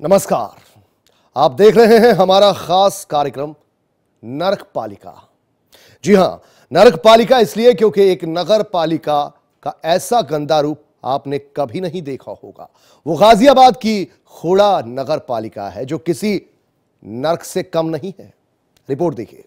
नमस्कार, आप देख रहे हैं हमारा खास कार्यक्रम नरक पालिका। जी हां, नरक पालिका इसलिए क्योंकि एक नगर पालिका का ऐसा गंदा रूप आपने कभी नहीं देखा होगा। वो गाजियाबाद की खोड़ा नगर पालिका है जो किसी नरक से कम नहीं है। रिपोर्ट देखिए।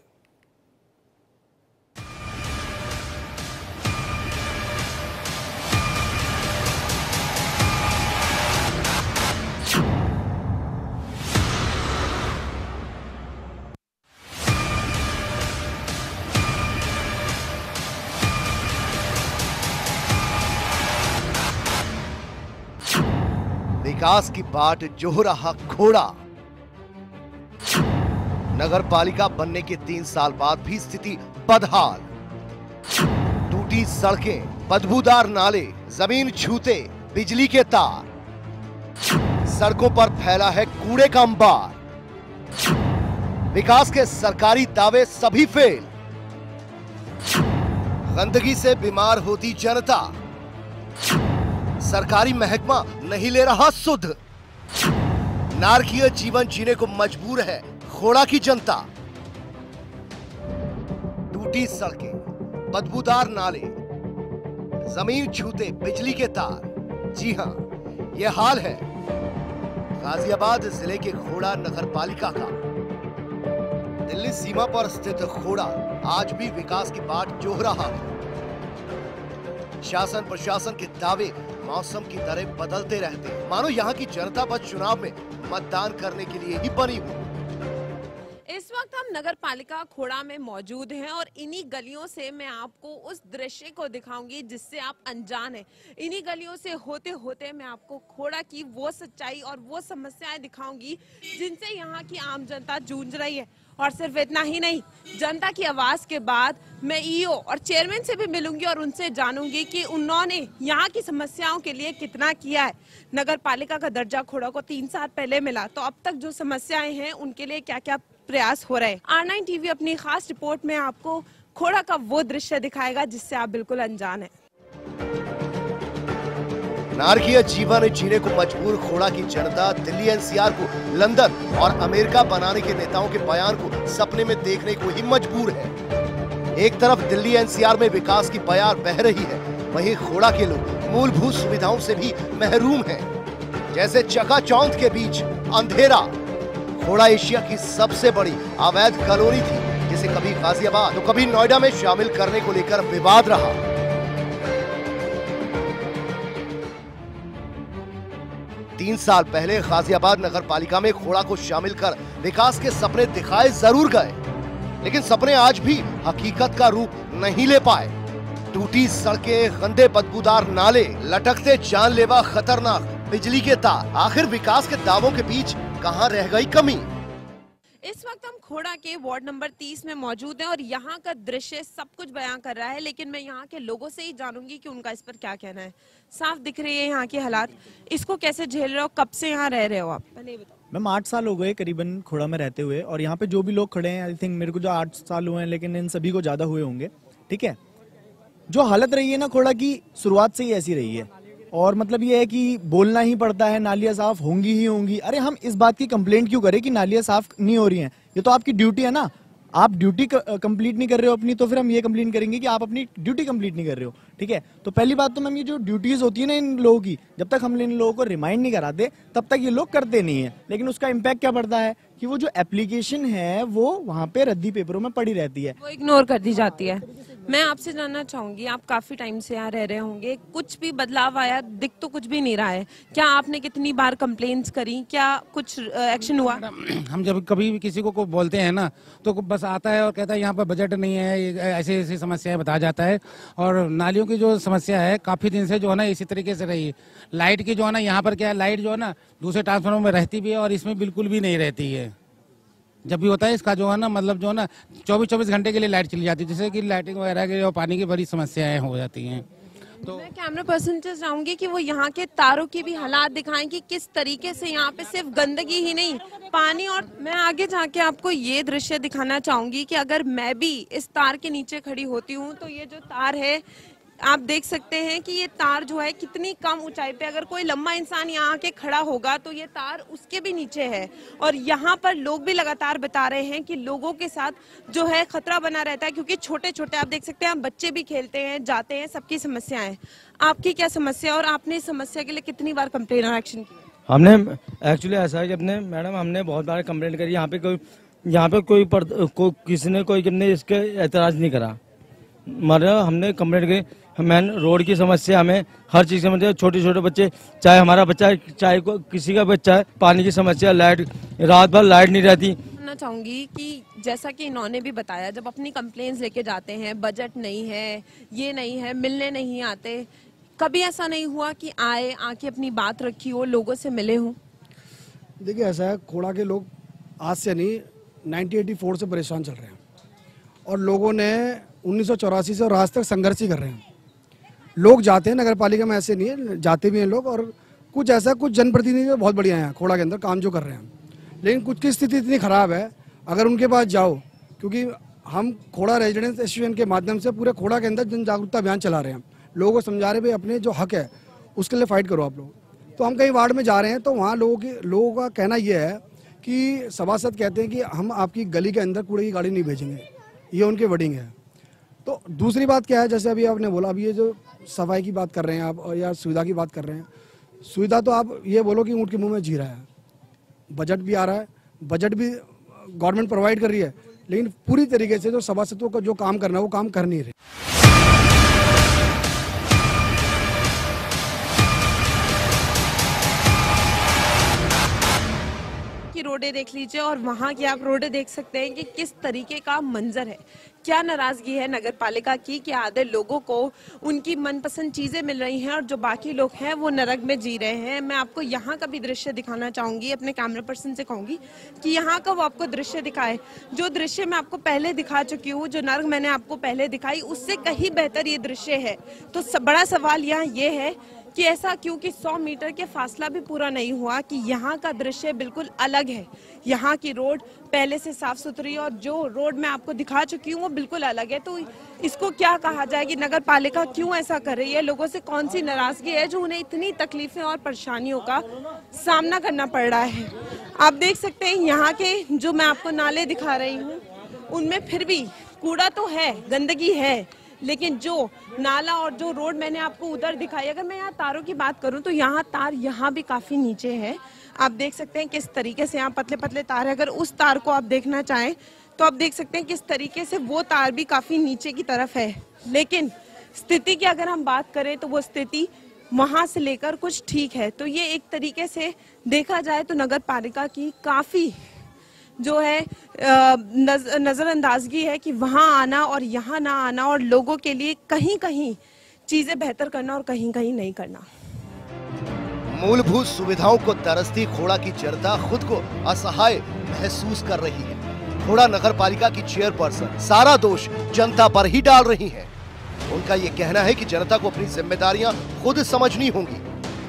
विकास की बाट जोह रहा खोड़ा। नगर पालिका बनने के 3 साल बाद भी स्थिति बदहाल। टूटी सड़कें, बदबूदार नाले, जमीन छूते बिजली के तार, सड़कों पर फैला है कूड़े का अंबार। विकास के सरकारी दावे सभी फेल। गंदगी से बीमार होती जनता। सरकारी महकमा नहीं ले रहा सुध। नारकीय जीवन जीने को मजबूर है खोड़ा की जनता। टूटी सड़कें, बदबूदार नाले, जमीन छूते बिजली के तार। जी हां, यह हाल है गाजियाबाद जिले के खोड़ा नगर पालिका का। दिल्ली सीमा पर स्थित खोड़ा आज भी विकास की बाट जोह रहा है। शासन प्रशासन के दावे मौसम की तरह बदलते रहते हैं, मानो यहाँ की जनता बस चुनाव में मतदान करने के लिए ही बनी हुई। इस वक्त हम नगर पालिका खोड़ा में मौजूद हैं और इन्हीं गलियों से मैं आपको उस दृश्य को दिखाऊंगी जिससे आप अनजान हैं। इन्हीं गलियों से होते होते मैं आपको खोड़ा की वो सच्चाई और वो समस्याएं दिखाऊंगी जिनसे यहाँ की आम जनता जूझ रही है। और सिर्फ इतना ही नहीं, जनता की आवाज के बाद मैं ईओ और चेयरमैन से भी मिलूंगी और उनसे जानूंगी कि उन्होंने यहाँ की समस्याओं के लिए कितना किया है। नगर पालिका का दर्जा खोड़ा को 3 साल पहले मिला, तो अब तक जो समस्याएं हैं उनके लिए क्या क्या प्रयास हो रहे हैं। R9 टीवी अपनी खास रिपोर्ट में आपको खोड़ा का वो दृश्य दिखाएगा जिससे आप बिल्कुल अनजान हैं। नारकीय जीवन जीने को मजबूर खोड़ा की जनता दिल्ली एनसीआर को लंदन और अमेरिका बनाने के नेताओं के बयान को सपने में देखने को ही मजबूर है। एक तरफ दिल्ली एनसीआर में विकास की बयार बह रही है, वहीं खोड़ा के लोग मूलभूत सुविधाओं से भी महरूम हैं, जैसे चकाचौंध के बीच अंधेरा। खोड़ा एशिया की सबसे बड़ी अवैध कॉलोनी थी, जिसे कभी गाजियाबाद तो कभी नोएडा में शामिल करने को लेकर विवाद रहा। 3 साल पहले गाजियाबाद नगर पालिका में खोड़ा को शामिल कर विकास के सपने दिखाए जरूर गए, लेकिन सपने आज भी हकीकत का रूप नहीं ले पाए। टूटी सड़कें, गंदे बदबूदार नाले, लटकते जानलेवा खतरनाक बिजली के तार। आखिर विकास के दावों के बीच कहां रह गई कमी? इस वक्त हम खोड़ा के वार्ड नंबर 30 में मौजूद हैं और यहाँ का दृश्य सब कुछ बयां कर रहा है, लेकिन मैं यहाँ के लोगों से ही जानूंगी कि उनका इस पर क्या कहना है। साफ दिख रही है यहाँ की हालात, इसको कैसे झेल रहे हो, कब से यहाँ रह रहे हो आप? पहले ये बताओ। मैम 8 साल हो गए करीबन खोड़ा में रहते हुए, और यहाँ पे जो भी लोग खड़े हैं, आई थिंक मेरे को जो 8 साल हुए हैं, लेकिन इन सभी को ज्यादा हुए होंगे। ठीक है, जो हालत रही है ना खोड़ा की, शुरुआत से ही ऐसी रही है। और मतलब ये है कि बोलना ही पड़ता है, नालियां साफ होंगी ही होंगी। अरे हम इस बात की कंप्लेंट क्यों करें कि नालियां साफ नहीं हो रही हैं? ये तो आपकी ड्यूटी है ना। आप ड्यूटी कंप्लीट नहीं कर रहे हो अपनी, तो फिर हम ये कंप्लेंट करेंगे कि आप अपनी ड्यूटी कंप्लीट नहीं कर रहे हो। ठीक है, तो पहली बात तो मैम, ये जो ड्यूटीज होती है ना इन लोगों की, जब तक हम इन लोगों को रिमाइंड नहीं कराते तब तक ये लोग करते नहीं है। लेकिन उसका इम्पैक्ट क्या पड़ता है कि वो जो एप्लीकेशन है वो वहाँ पे रद्दी पेपरों में पड़ी रहती है, वो इग्नोर कर दी जाती है। मैं आपसे जानना चाहूंगी, आप काफी टाइम से यहाँ रह रहे होंगे, कुछ भी बदलाव आया? दिख तो कुछ भी नहीं रहा है। क्या आपने कितनी बार कंप्लेंट्स करी? क्या कुछ एक्शन हुआ? हम जब कभी भी किसी को बोलते हैं ना, तो बस आता है और कहता है यहाँ पर बजट नहीं है, ऐसी ऐसी समस्याएं बता जाता है। और नालियों की जो समस्या है काफी दिन से जो है ना इसी तरीके से रही है। लाइट की जो है ना, यहाँ पर क्या है, लाइट जो है ना दूसरे ट्रांसफार्मर में रहती भी है और इसमें बिल्कुल भी नहीं रहती है। जब भी होता है इसका जो है ना, मतलब जो है ना 24-24 घंटे के लिए लाइट चली जाती है, जिससे कि लाइटिंग वगैरह की और पानी की बड़ी समस्याएं हो जाती हैं। तो मैं कैमरा पर्सन से चाहूंगी कि वो यहाँ के तारों की भी हालात दिखाएं कि किस तरीके से यहाँ पे सिर्फ गंदगी ही नहीं, पानी। और मैं आगे जाके आपको ये दृश्य दिखाना चाहूंगी कि अगर मैं भी इस तार के नीचे खड़ी होती हूँ तो ये जो तार है आप देख सकते हैं कि ये तार जो है कितनी कम ऊंचाई पे, अगर कोई लंबा इंसान यहाँ आके खड़ा होगा तो ये तार उसके भी नीचे है। और यहाँ पर लोग भी लगातार बता रहे हैं कि लोगों के साथ जो है खतरा बना रहता है, क्योंकि छोटे छोटे आप देख सकते हैं बच्चे भी खेलते हैं, जाते हैं, सबकी समस्याएं। आपकी क्या समस्या और आपने इस समस्या के लिए कितनी बार कंप्लेन और एक्शन किया? हमने एक्चुअली ऐसा है कि अपने मैडम हमने बहुत बार कंप्लेंट करी, यहाँ पे कोई किसी ने कोई कितने इसके एतराज नहीं करा। मतलब हमने कंप्लेंट करी, मैन रोड की समस्या, हमें हर चीज़ की समस्या, छोटे छोटे बच्चे, चाहे हमारा बच्चा है चाहे किसी का बच्चा है, पानी की समस्या, लाइट, रात भर लाइट नहीं रहती। जानना चाहूंगी कि जैसा कि इन्होंने भी बताया, जब अपनी कंप्लेंट्स लेके जाते हैं, बजट नहीं है, ये नहीं है, मिलने नहीं आते, कभी ऐसा नहीं हुआ कि आके अपनी बात रखी हो, लोगों से मिले हो? देखिए ऐसा है, खोड़ा के लोग आज से नहीं 1984 से परेशान चल रहे हैं और लोगों ने 1984 से और आज तक संघर्ष ही कर रहे हैं। लोग जाते हैं नगर पालिका में, ऐसे नहीं है, जाते भी हैं लोग, और कुछ ऐसा कुछ जनप्रतिनिधि बहुत बढ़िया हैं खोड़ा के अंदर काम जो कर रहे हैं, लेकिन कुछ की स्थिति इतनी ख़राब है, अगर उनके पास जाओ, क्योंकि हम खोड़ा रेजिडेंस एसोसिएशन के माध्यम से पूरे खोड़ा के अंदर जन जागरूकता अभियान चला रहे हैं, लोगों को समझा रहे भाई अपने जो हक है उसके लिए फाइट करो आप लोग। तो हम कई वार्ड में जा रहे हैं तो वहाँ लोगों का कहना यह है कि सभासद कहते हैं कि हम आपकी गली के अंदर कूड़े की गाड़ी नहीं भेजेंगे, ये उनके वर्डिंग है। तो दूसरी बात क्या है, जैसे अभी आपने बोला, अभी ये जो सफाई की बात कर रहे हैं आप या सुविधा की बात कर रहे हैं, सुविधा तो आप ये बोलो कि ऊँट के मुँह में जीरा है, बजट भी आ रहा है, बजट भी गवर्नमेंट प्रोवाइड कर रही है, लेकिन पूरी तरीके से जो सभासदों का जो काम करना है वो काम कर नहीं रहे। की रोडें देख लीजिए और वहाँ की आप रोडें देख सकते हैं कि किस तरीके का मंजर है। क्या नाराजगी है नगर पालिका की कि आधे लोगों को उनकी मनपसंद चीजें मिल रही हैं और जो बाकी लोग हैं वो नरक में जी रहे हैं। मैं आपको यहाँ का भी दृश्य दिखाना चाहूंगी, अपने कैमरा पर्सन से कहूंगी कि यहाँ का वो आपको दृश्य दिखाए। जो दृश्य मैं आपको पहले दिखा चुकी हूँ, जो नरक मैंने आपको पहले दिखाई, उससे कहीं बेहतर ये दृश्य है। तो बड़ा सवाल यहाँ ये है कि ऐसा क्योंकि 100 मीटर के फासला भी पूरा नहीं हुआ कि यहाँ का दृश्य बिल्कुल अलग है। यहाँ की रोड पहले से साफ सुथरी और जो रोड मैं आपको दिखा चुकी हूँ वो बिल्कुल अलग है। तो इसको क्या कहा जाए कि नगर पालिका क्यों ऐसा कर रही है? लोगों से कौन सी नाराजगी है जो उन्हें इतनी तकलीफें और परेशानियों का सामना करना पड़ रहा है? आप देख सकते हैं यहाँ के जो मैं आपको नाले दिखा रही हूँ उनमें फिर भी कूड़ा तो है, गंदगी है, लेकिन जो नाला और जो रोड मैंने आपको उधर दिखाई, अगर मैं यहाँ तारों की बात करूं तो यहाँ तार यहाँ भी काफी नीचे है। आप देख सकते हैं किस तरीके से यहाँ पतले पतले तार है। अगर उस तार को आप देखना चाहें तो आप देख सकते हैं किस तरीके से वो तार भी काफी नीचे की तरफ है। लेकिन स्थिति की अगर हम बात करें तो वो स्थिति वहां से लेकर कुछ ठीक है। तो ये एक तरीके से देखा जाए तो नगर पालिका की काफी जो है नजरअंदाजगी है कि वहां आना और यहाँ ना आना और लोगों के लिए कहीं कहीं चीजें बेहतर करना और कहीं कहीं नहीं करना। मूलभूत सुविधाओं को तरसती खोड़ा की जनता खुद को असहाय महसूस कर रही है। खोड़ा नगर पालिका की चेयरपर्सन सारा दोष जनता पर ही डाल रही है। उनका ये कहना है कि जनता को अपनी जिम्मेदारियां खुद समझनी होंगी,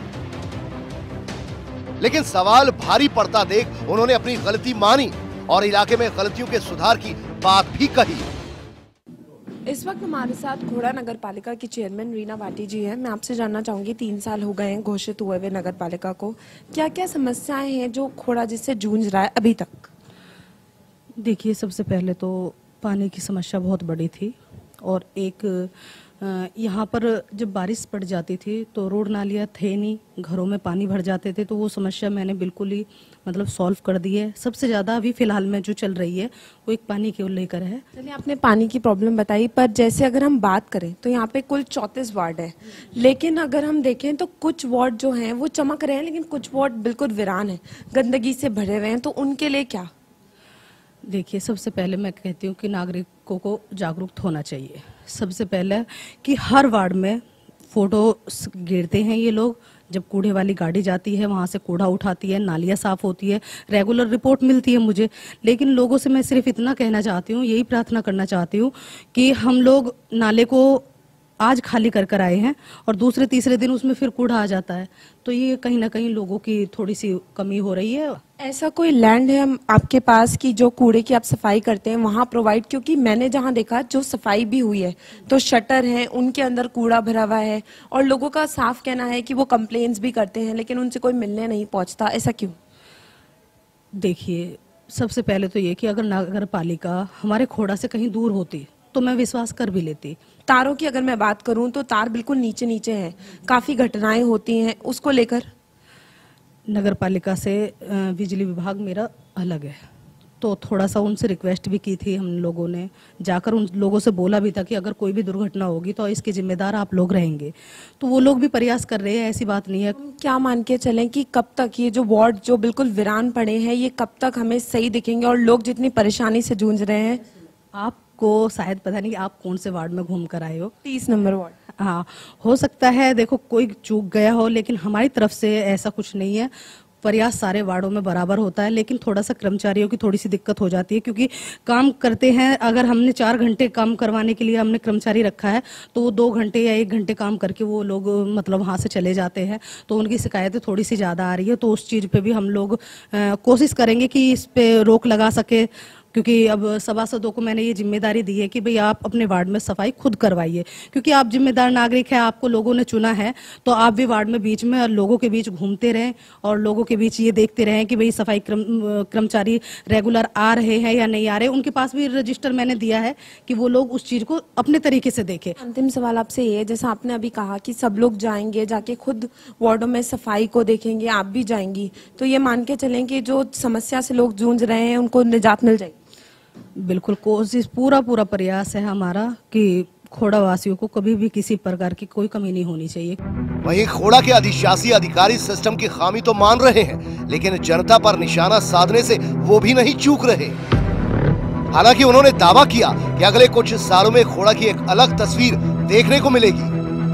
लेकिन सवाल भारी पड़ता देख उन्होंने अपनी गलती मानी और इलाके में गलतियों के सुधार की बात भी कही। इस वक्त हमारे साथ खोड़ा नगर पालिका की चेयरमैन रीना भाटी जी हैं। मैं आपसे जानना चाहूंगी, 3 साल हो गए हैं घोषित हुए हुए नगर पालिका को, क्या क्या समस्याएं हैं जो खोड़ा जिससे जूझ रहा है अभी तक? देखिए, सबसे पहले तो पानी की समस्या बहुत बड़ी थी और एक यहाँ पर जब बारिश पड़ जाती थी तो रोड नालियाँ थे नहीं, घरों में पानी भर जाते थे, तो वो समस्या मैंने बिल्कुल ही मतलब सॉल्व कर दी है। सबसे ज़्यादा अभी फिलहाल में जो चल रही है वो एक पानी के लेकर है। चलिए, आपने पानी की प्रॉब्लम बताई, पर जैसे अगर हम बात करें तो यहाँ पे कुल 34 वार्ड है, लेकिन अगर हम देखें तो कुछ वार्ड जो हैं वो चमक रहे हैं, लेकिन कुछ वार्ड बिल्कुल वीरान है, गंदगी से भरे हुए हैं। तो उनके लिए क्या? देखिए, सबसे पहले मैं कहती हूँ कि नागरिकों को जागरूक होना चाहिए। सबसे पहले कि हर वार्ड में फोटो गिरते हैं ये लोग, जब कूड़े वाली गाड़ी जाती है वहाँ से कूड़ा उठाती है, नालियाँ साफ होती है, रेगुलर रिपोर्ट मिलती है मुझे। लेकिन लोगों से मैं सिर्फ इतना कहना चाहती हूँ, यही प्रार्थना करना चाहती हूँ कि हम लोग नाले को आज खाली कर कर आए हैं और दूसरे तीसरे दिन उसमें फिर कूड़ा आ जाता है, तो ये कहीं ना कहीं लोगों की थोड़ी सी कमी हो रही है। ऐसा कोई लैंड है आपके पास कि जो कूड़े की आप सफाई करते हैं वहां प्रोवाइड, क्योंकि मैंने जहां देखा जो सफाई भी हुई है तो शटर है, उनके अंदर कूड़ा भरा हुआ है और लोगों का साफ कहना है कि वो कंप्लेंट्स भी करते हैं लेकिन उनसे कोई मिलने नहीं पहुंचता, ऐसा क्यों? देखिए, सबसे पहले तो ये कि अगर नगर पालिका हमारे खोड़ा से कहीं दूर होती तो मैं विश्वास कर भी लेती। तारों की अगर मैं बात करूं तो तार बिल्कुल नीचे नीचे हैं, काफी घटनाएं होती हैं, उसको लेकर नगर पालिका से बिजली विभाग मेरा अलग है, तो थोड़ा सा उनसे रिक्वेस्ट भी की थी हम लोगों ने, जाकर उन लोगों से बोला भी था कि अगर कोई भी दुर्घटना होगी तो इसके जिम्मेदार आप लोग रहेंगे, तो वो लोग भी प्रयास कर रहे हैं, ऐसी बात नहीं है। क्या मान के चलें कि कब तक ये जो वार्ड जो बिल्कुल वीरान पड़े हैं ये कब तक हमें सही दिखेंगे और लोग जितनी परेशानी से जूझ रहे हैं? आपको शायद पता नहीं कि आप कौन से वार्ड में घूम कर आए हो। 30 नंबर वार्ड। हाँ, हो सकता है, देखो कोई चूक गया हो, लेकिन हमारी तरफ से ऐसा कुछ नहीं है। प्रयास सारे वार्डों में बराबर होता है, लेकिन थोड़ा सा कर्मचारियों की थोड़ी सी दिक्कत हो जाती है, क्योंकि काम करते हैं, अगर हमने 4 घंटे काम करवाने के लिए हमने कर्मचारी रखा है तो वो 2 घंटे या 1 घंटे काम करके वो लोग मतलब वहाँ से चले जाते हैं, तो उनकी शिकायतें थोड़ी सी ज़्यादा आ रही है। तो उस चीज़ पे भी हम लोग कोशिश करेंगे कि इस पे रोक लगा सके, क्योंकि अब सभासदों को मैंने ये जिम्मेदारी दी है कि भाई आप अपने वार्ड में सफाई खुद करवाइए, क्योंकि आप जिम्मेदार नागरिक हैं, आपको लोगों ने चुना है, तो आप भी वार्ड में बीच में लोगों के बीच घूमते रहें और लोगों के बीच ये देखते रहें कि भाई सफाई कर्मचारी रेगुलर आ रहे हैं या नहीं आ रहे। उनके पास भी रजिस्टर मैंने दिया है कि वो लोग उस चीज को अपने तरीके से देखें। अंतिम सवाल आपसे ये है, जैसा आपने अभी कहा कि सब लोग जाएंगे, जाके खुद वार्डों में सफाई को देखेंगे, आप भी जाएंगी, तो ये मान के चलें कि जो समस्या से लोग जूझ रहे हैं उनको निजात मिल जाएगी? बिल्कुल, कोशिश पूरा प्रयास है हमारा कि खोड़ा वासियों को कभी भी किसी प्रकार की कोई कमी नहीं होनी चाहिए। वहीं खोड़ा के अधिशासी अधिकारी सिस्टम की खामी तो मान रहे हैं, लेकिन जनता पर निशाना साधने से वो भी नहीं चूक रहे। हालांकि उन्होंने दावा किया कि अगले कुछ सालों में खोड़ा की एक अलग तस्वीर देखने को मिलेगी।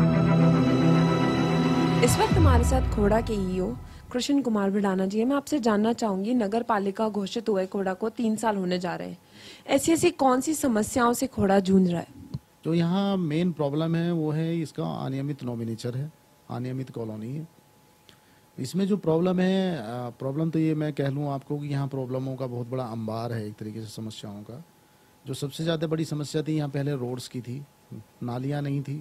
इस वक्त हमारे साथ खोड़ा के ईओ कृष्ण कुमार भिडाना जी है। मैं आपसे जानना चाहूंगी, नगर पालिका घोषित हुए खोड़ा को 3 साल होने जा रहे हैं, ऐसी कौन सी समस्याओं से खोड़ा जूझ रहा है? जो यहाँ मेन प्रॉब्लम है वो है इसका अनियमित नॉमिनेचर है, अनियमित कॉलोनी है। इसमें जो प्रॉब्लम है, प्रॉब्लम तो ये मैं कह लूँ आपको कि यहाँ प्रॉब्लमों का बहुत बड़ा अंबार है एक तरीके से समस्याओं का। जो सबसे ज़्यादा बड़ी समस्या थी यहाँ पहले रोड्स की थी, नालियाँ नहीं थी,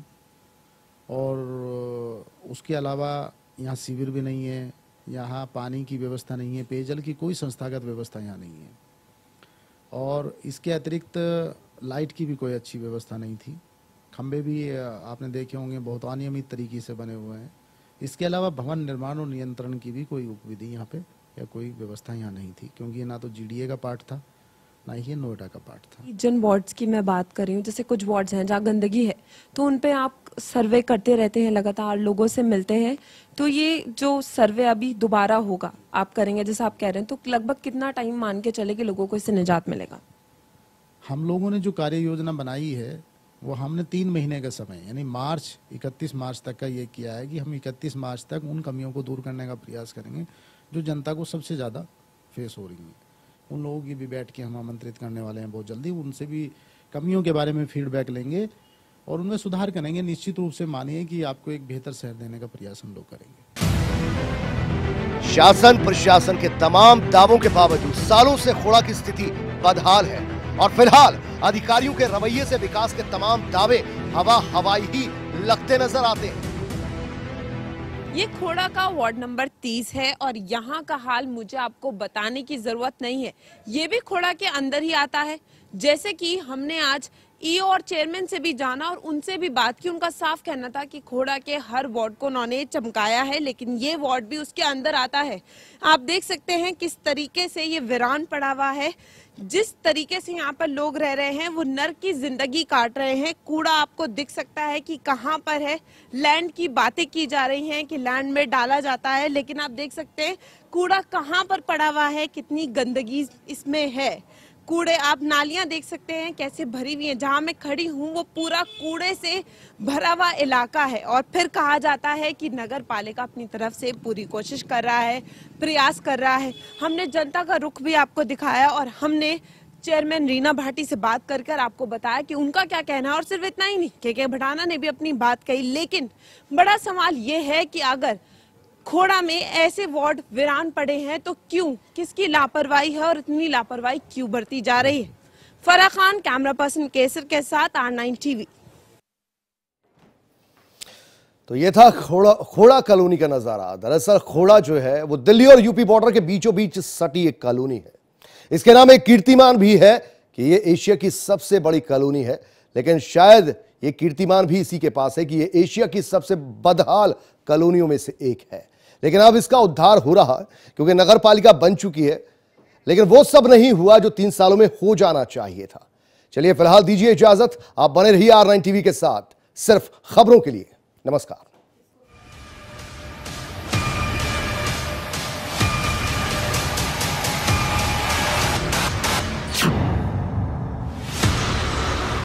और उसके अलावा यहाँ सीवर भी नहीं है, यहाँ पानी की व्यवस्था नहीं है, पेयजल की कोई संस्थागत व्यवस्था यहाँ नहीं है, और इसके अतिरिक्त लाइट की भी कोई अच्छी व्यवस्था नहीं थी। खंबे भी आपने देखे होंगे बहुत अनियमित तरीके से बने हुए हैं। इसके अलावा भवन निर्माण और नियंत्रण की भी कोई उपविधि यहाँ पे या कोई व्यवस्था यहाँ नहीं थी, क्योंकि ये ना तो जीडीए का पार्ट था ना ही नोएडा का पार्ट था। जिन वार्ड्स की मैं बात कर रही हूँ, जैसे कुछ वार्ड्स हैं जहाँ गंदगी है, तो उन पे आप सर्वे करते रहते हैं, लगातार लोगों से मिलते हैं, तो ये जो सर्वे अभी दोबारा होगा आप करेंगे जैसा आप कह रहे हैं, तो लगभग कितना टाइम मान के चले कि लोगों को इससे निजात मिलेगा? हम लोगों ने जो कार्य योजना बनाई है वो हमने 3 महीने का समय, यानी 31 मार्च तक का ये किया है कि हम 31 मार्च तक उन कमियों को दूर करने का प्रयास करेंगे जो जनता को सबसे ज़्यादा फेस हो रही हैं। उन लोगों की भी बैठ के हम आमंत्रित करने वाले हैं बहुत जल्दी, उनसे भी कमियों के बारे में फीडबैक लेंगे और उनमें सुधार करेंगे। निश्चित रूप से मानिए कि आपको एक बेहतर शहर देने का प्रयास हम लोग करेंगे। शासन प्रशासन के तमाम दावों के बावजूद सालों से खोड़ा की स्थिति बदहाल है और फिलहाल अधिकारियों के रवैये से विकास के तमाम दावे हवाई ही लगते नजर आते हैं। ये खोड़ा का वार्ड नंबर 30 है और यहाँ का हाल मुझे आपको बताने की जरूरत नहीं है, ये भी खोड़ा के अंदर ही आता है। जैसे कि हमने आज ईओ और चेयरमैन से भी जाना और उनसे भी बात की, उनका साफ कहना था कि खोड़ा के हर वार्ड को उन्होंने चमकाया है, लेकिन ये वार्ड भी उसके अंदर आता है। आप देख सकते हैं किस तरीके से ये वीरान पड़ा हुआ है, जिस तरीके से यहाँ पर लोग रह रहे हैं वो नर्क की जिंदगी काट रहे हैं। कूड़ा आपको दिख सकता है कि कहाँ पर है, लैंड की बातें की जा रही हैं कि लैंड में डाला जाता है, लेकिन आप देख सकते हैं कूड़ा कहाँ पर पड़ा हुआ है, कितनी गंदगी इसमें है। कूड़े, आप नालियां देख सकते हैं कैसे भरी हुई हैं। जहां मैं खड़ी हूं वो पूरा कूड़े से भरा हुआ इलाका है और फिर कहा जाता है कि नगर पालिका अपनी तरफ से पूरी कोशिश कर रहा है, प्रयास कर रहा है। हमने जनता का रुख भी आपको दिखाया और हमने चेयरमैन रीना भाटी से बात कर आपको बताया कि उनका क्या कहना है। और सिर्फ इतना ही नहीं, के भटाना ने भी अपनी बात कही। लेकिन बड़ा सवाल ये है कि अगर खोड़ा में ऐसे वार्ड वीरान पड़े हैं तो क्यों, किसकी लापरवाही है और इतनी लापरवाही क्यों बरती जा रही है। फराह खान, कैमरा पर्सन केसर के साथ R9 TV। तो ये था खोड़ा कॉलोनी का नजारा। दरअसल खोड़ा जो है वो दिल्ली और यूपी बॉर्डर के बीचों बीच सटी एक कॉलोनी है। इसके नाम एक कीर्तिमान भी है कि ये एशिया की सबसे बड़ी कॉलोनी है, लेकिन शायद ये कीर्तिमान भी इसी के पास है कि ये एशिया की सबसे बदहाल कॉलोनियों में से एक है। लेकिन अब इसका उद्धार हो रहा है क्योंकि नगर पालिका बन चुकी है, लेकिन वो सब नहीं हुआ जो 3 सालों में हो जाना चाहिए था। चलिए फिलहाल दीजिए इजाजत, आप बने रहिए R9 TV के साथ सिर्फ खबरों के लिए। नमस्कार।